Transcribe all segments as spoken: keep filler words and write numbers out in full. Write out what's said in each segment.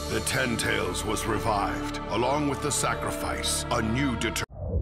The Ten Tails was revived, along with the sacrifice, a new determination.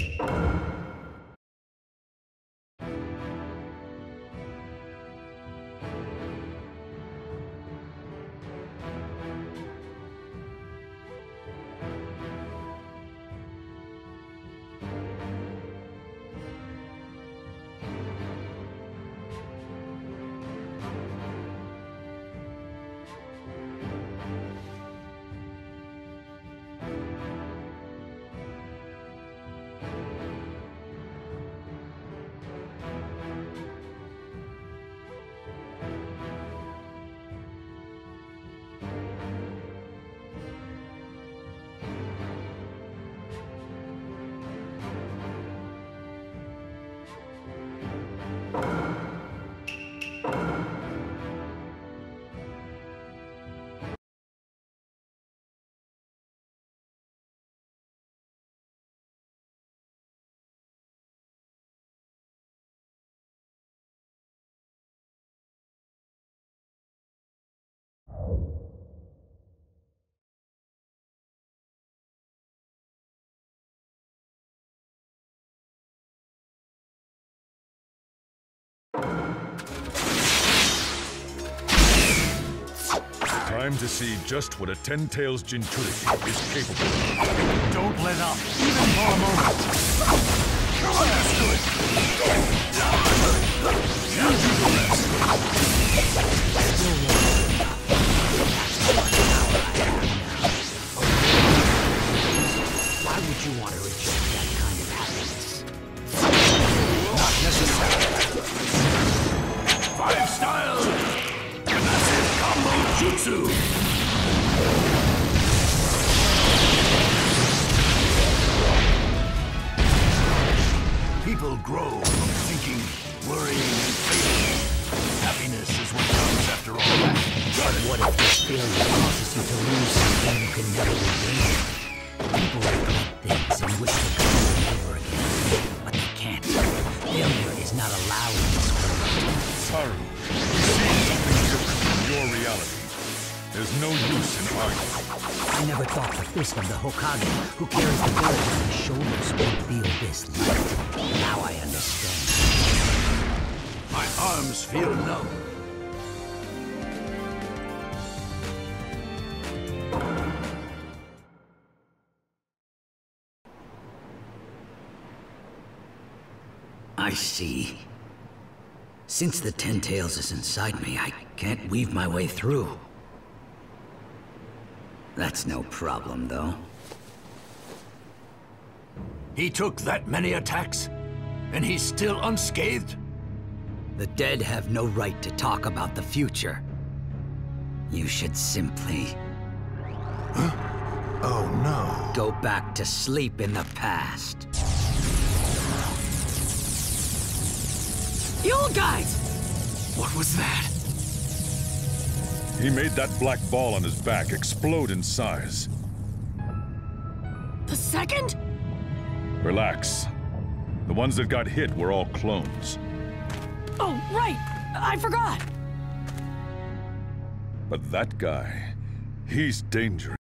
Time to see just what a Ten Tails Jinchuriki is capable of. Don't let up, even for a moment. Let's do it. You do the rest. Why would you want to reject that kind of happiness? Not necessary. Five styles. Massive combo jutsu. People grow from thinking, worrying, and failing. Happiness is what comes after all that. But what if this failure causes you to lose something you can never regain? People regret things and wish they could do them over again, but they can't. Failure is not allowed in this world. Saru, you see something different from your reality. There's no use in arguing. I never thought the fist of the Hokage, who carries the village on his shoulders, would feel this light. Now I understand. My arms feel numb. I see. Since the Ten Tails is inside me, I can't weave my way through. That's no problem, though. He took that many attacks, and he's still unscathed? The dead have no right to talk about the future. You should simply... Huh? Oh, no. Go back to sleep in the past. You guys! What was that? He made that black ball on his back explode in size. The second? Relax. The ones that got hit were all clones. Oh, right! I forgot! But that guy, he's dangerous.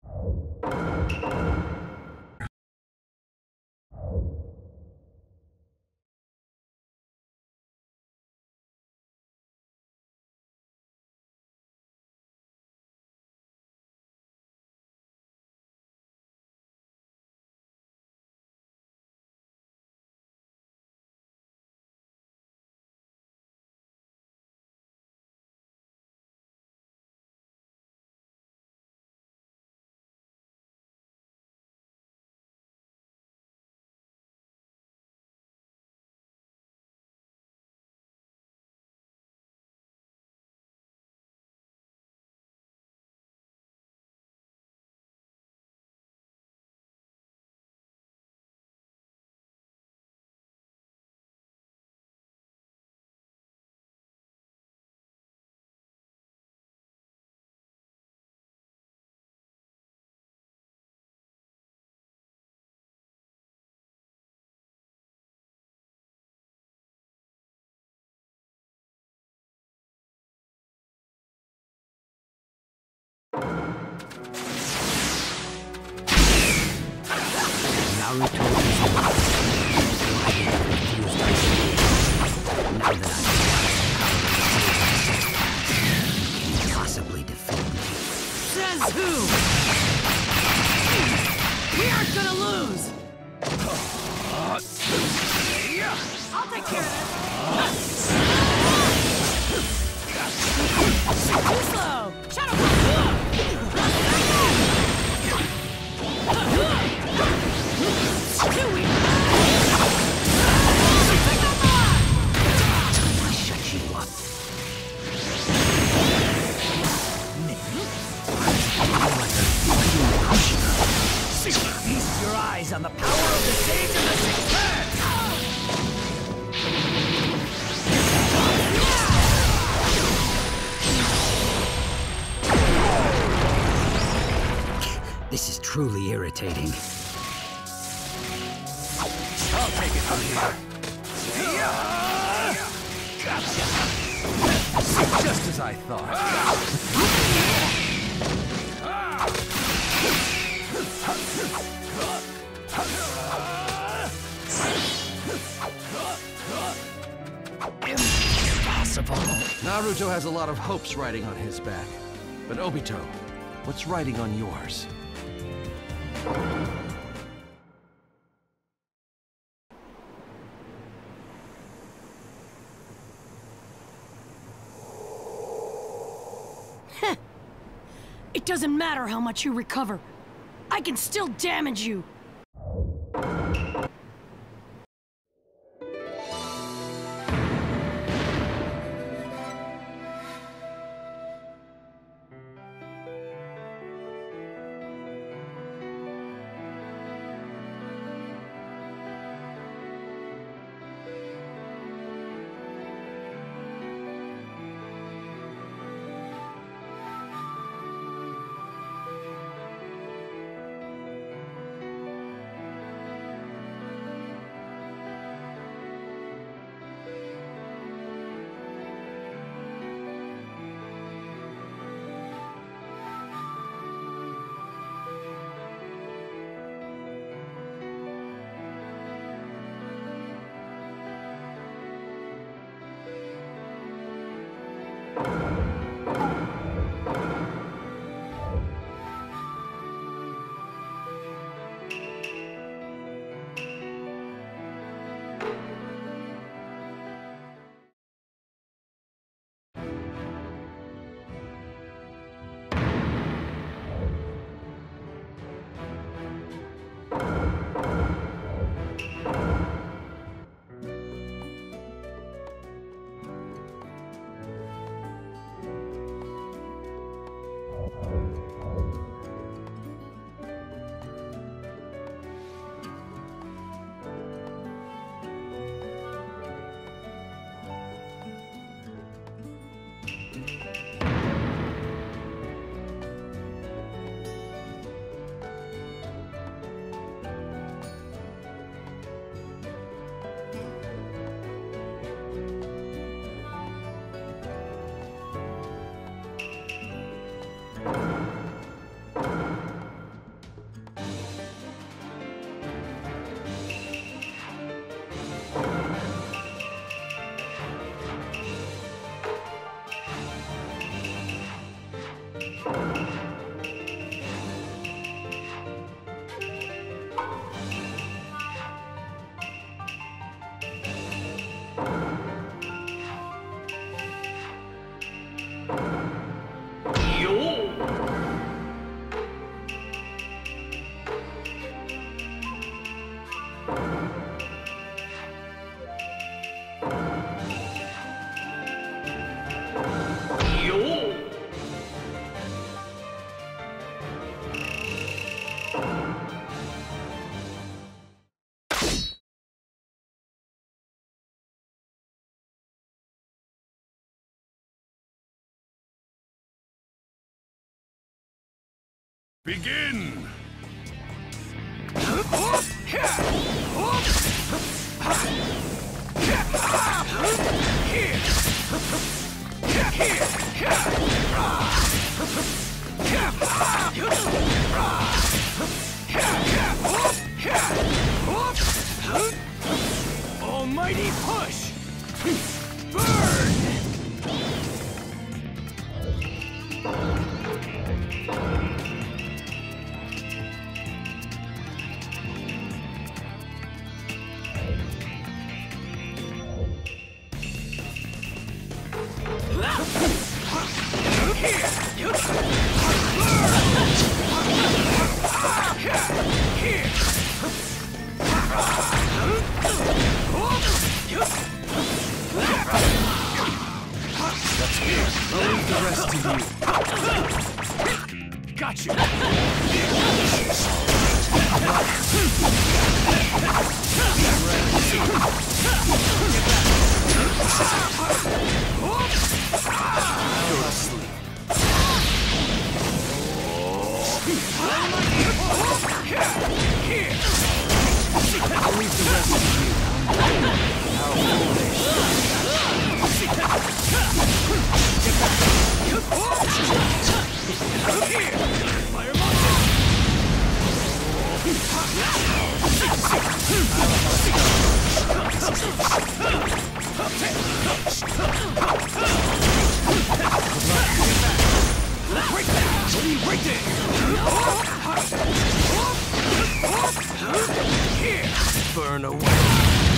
Naruto is alive. I get confused by the Now that I'm you can't possibly defeat me. Says who? We aren't gonna lose! I'll take care of this. Too slow! Shadow Ball! Too weak! I shut you up. Feast your eyes on the power of the Sage of the Sixth Man! This is truly irritating. I'll take it from here. Gotcha. Just as I thought. Impossible. Naruto has a lot of hopes riding on his back. But Obito, what's riding on yours? It doesn't matter how much you recover. I can still damage you. Begin! Here! I'll leave the rest to you. Got you. Go to sleep. I'll leave the rest to you. How foolish. Break that! Break that! Burn away.